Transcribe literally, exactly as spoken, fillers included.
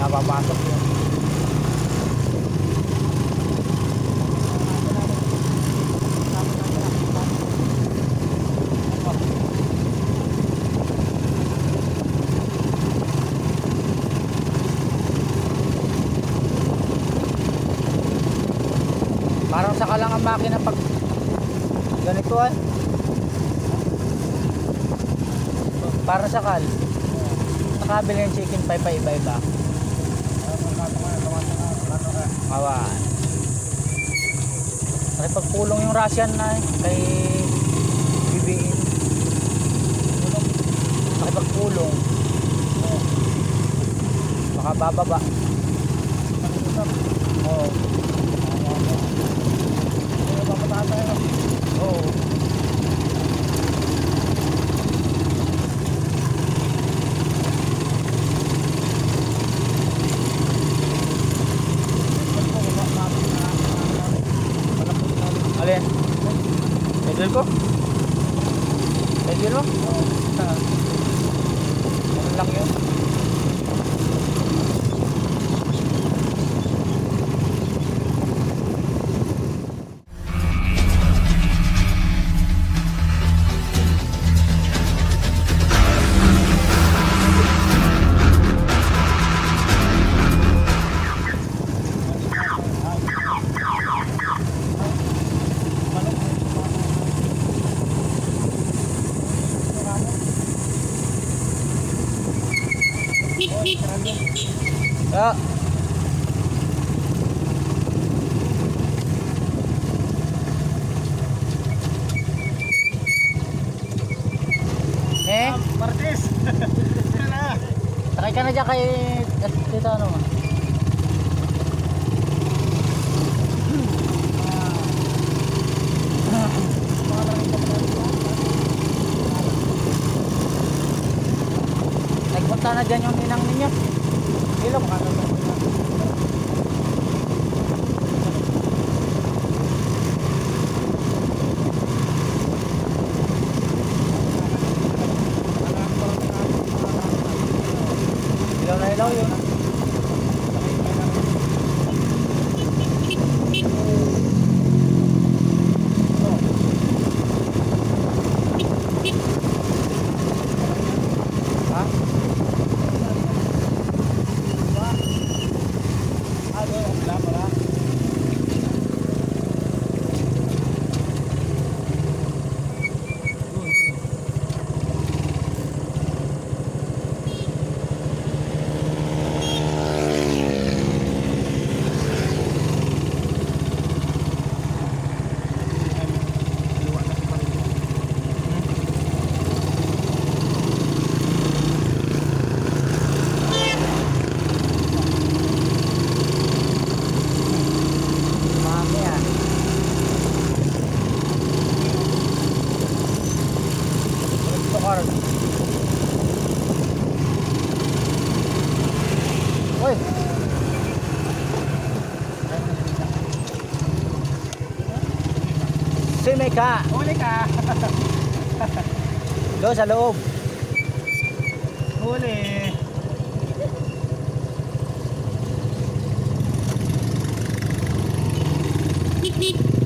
napapasok yun. Parang saka lang ang makina pag ganito ay. Para sakal. Nakabili ng chicken pie pa iba-iba. Awan. Nakipagpulong yung Russian na eh, kay B B M. Nakipagpulong. Baka bababa. Oo. Oo. Alin? Pedal ko? Pedal mo? Oo. Ano lang yun? Ya. Eh, Martes. Sakay ka na dyan kay dito ano. Nagpunta na dyan yung ninang ninyo. Ilong ka na. Ilaw na ilaw yun. Ha? Uy. Sime ka. Huli ka. Doon sa loob. Huli.